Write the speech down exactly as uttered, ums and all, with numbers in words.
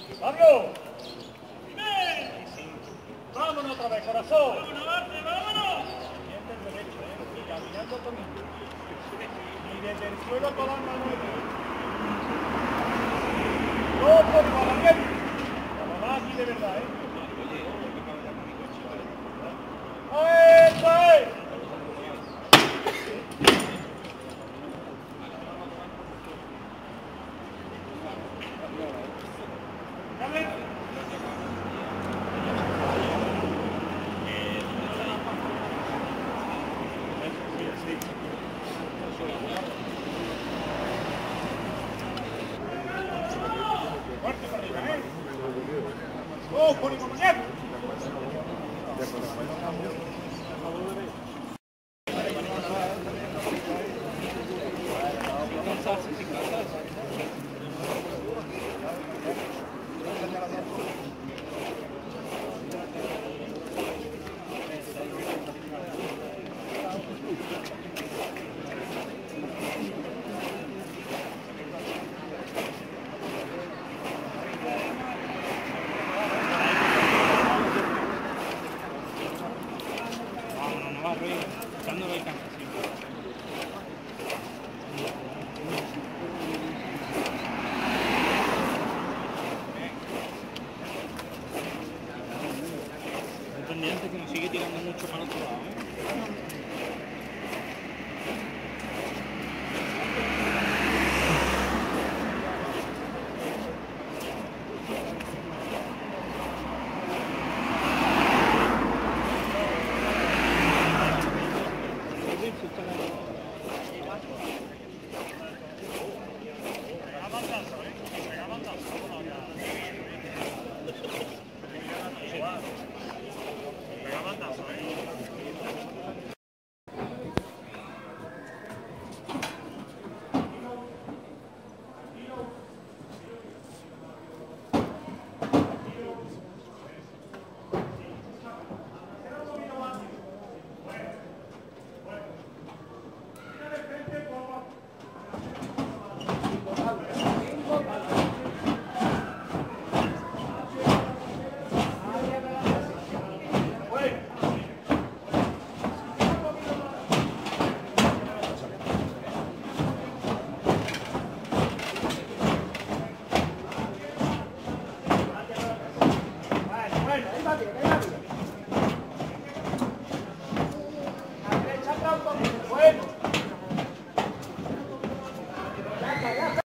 ¡Pablo! ¡Dime! ¡Vámonos otra vez, corazón! ¡Vámonos, Marte, vámonos! Siente el derecho, ¿eh? Y caminando conmigo. Y desde el suelo todas las manos. ¡No, por igual, bien! La mamá aquí de verdad, ¿eh? ¡Eso es! Fuerte para arriba, ¿eh? ¡Oh, por igual, bien! Pendiente que nos sigue tirando mucho para el otro lado, ¿eh?